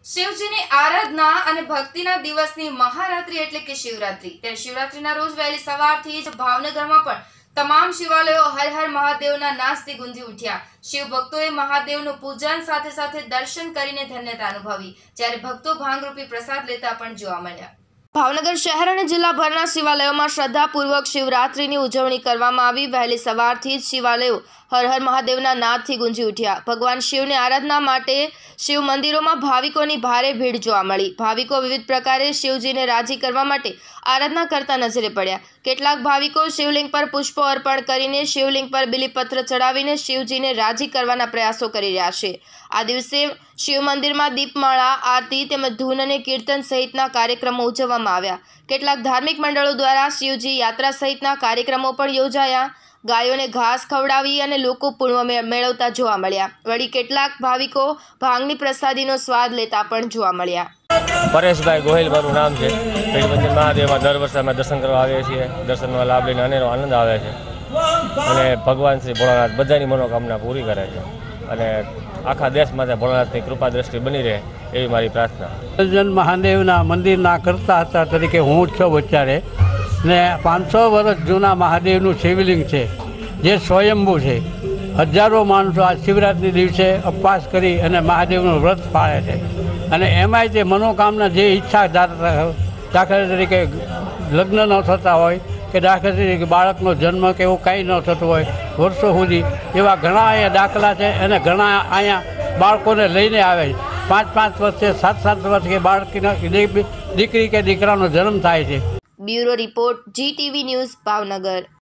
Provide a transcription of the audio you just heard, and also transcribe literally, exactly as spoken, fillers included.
શિવજીની આરાધના અને ભક્તિના દિવસની મહારાત્રિ એટલે કે શિવરાત્રી। ત્યારે શિવરાત્રીના રોજ વહેલી સવારથી જ ભાવનગરમાં પણ તમામ શિવાલયો હર હર મહાદેવના નાદથી ગુંજી ઉઠ્યા। શિવ ભક્તોએ મહાદેવનું પૂજન સાથે સાથે દર્શન કરીને ધન્યતા અનુભવી, જ્યારે ભક્તો ભાંગરૂપી પ્રસાદ લેતા પણ જોવા મળ્યા। ભાવનગર શહેર અને જિલ્લાભરના શિવાલયોમાં શ્રદ્ધાપૂર્વક શિવરાત્રીની ઉજવણી કરવામાં આવી। વહેલી સવારથી જ શિવાલયો હર હર મહાદેવના નાદથી ગુંજી ઉઠ્યા। ભગવાન શિવની આરાધના માટે શિવ મંદિરોમાં ભાવિકોની ભારે ભીડ જોવા મળી। ભાવિકો વિવિધ પ્રકારે શિવજીને રાજી કરવા માટે આરાધના કરતા નજરે પડ્યા। કેટલાક ભાવિકો શિવલિંગ પર પુષ્પો અર્પણ કરીને શિવલિંગ પર બિલીપત્ર ચડાવીને શિવજીને રાજી કરવાના પ્રયાસો કરી રહ્યા છે। આ દિવસે શિવ મંદિરમાં દીપમાળા, આરતી તેમજ ધૂન અને કીર્તન સહિતના કાર્યક્રમો ઉજવવામાં આવ્યા। કેટલાક ધાર્મિક મંડળો દ્વારા શિવજી યાત્રા સહિતના કાર્યક્રમો પણ યોજાયા। ગાયોને ઘાસ ખવડાવી અને લોકો પુણ્ય મેળવતા જોવા મળ્યા। વળી કેટલાક ભાવિકો ભાંગની પ્રસાદીનો સ્વાદ લેતા પણ જોવા મળ્યા। પરેશભાઈ ગોહિલ મારું નામ છે। પેટબંધન મહાદેવમાં દર વર્ષે અમે દર્શન કરવા આવીએ છીએ। દર્શનનો લાભ લઈને અનેરો આનંદ આવે છે અને ભગવાન શ્રી ભોળાનાથ બધાની મનોકામના પૂરી કરે છે અને આખા દેશ માટે ભોળાનાથની કૃપા દ્રષ્ટિ બની રહે એવી મારી પ્રાર્થના। પેટબંધન મહાદેવના મંદિરના કરતા હતા તરીકે હું છું અત્યારે, ને પાંચસો વર્ષ જૂના મહાદેવનું શિવલિંગ છે જે સ્વયંભૂ છે। હજારો માણસો આ શિવરાત્રિ દિવસે ઉપવાસ કરી અને મહાદેવનું વ્રત પાળે છે અને એમાંય તે મનોકામના જે ઈચ્છા દાખલા તરીકે લગ્ન ન થતા હોય કે દાખલા તરીકે બાળકનો જન્મ કે એવું કાંઈ ન થતું હોય વર્ષો સુધી, એવા ઘણા અહીંયા દાખલા છે અને ઘણા અહીંયા બાળકોને લઈને આવે છે। પાંચ પાંચ વર્ષે સાત સાત વર્ષે બાળકીનો દીકરી કે દીકરાનો જન્મ થાય છે। Bureau report, Zee TV news, Bhavnagar.